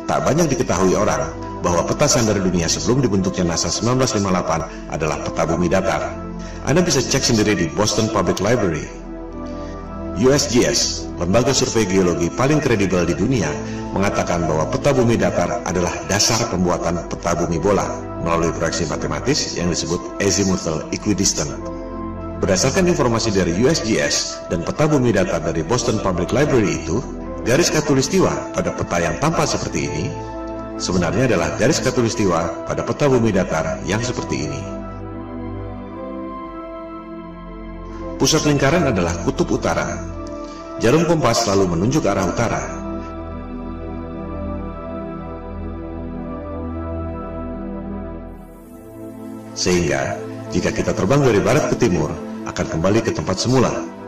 tak banyak diketahui orang bahwa peta sandar dunia sebelum dibentuknya NASA 1958 adalah peta bumi datar. Anda bisa cek sendiri di Boston Public Library. USGS, lembaga survei geologi paling kredibel di dunia, mengatakan bahwa peta bumi datar adalah dasar pembuatan peta bumi bola melalui proyeksi matematis yang disebut azimuthal equidistant. Berdasarkan informasi dari USGS dan peta bumi datar dari Boston Public Library itu, garis khatulistiwa pada peta yang tampak seperti ini sebenarnya adalah garis khatulistiwa pada peta bumi datar yang seperti ini. Pusat lingkaran adalah kutub utara. Jarum kompas selalu menunjuk arah utara. Sehingga, jika kita terbang dari barat ke timur, akan kembali ke tempat semula.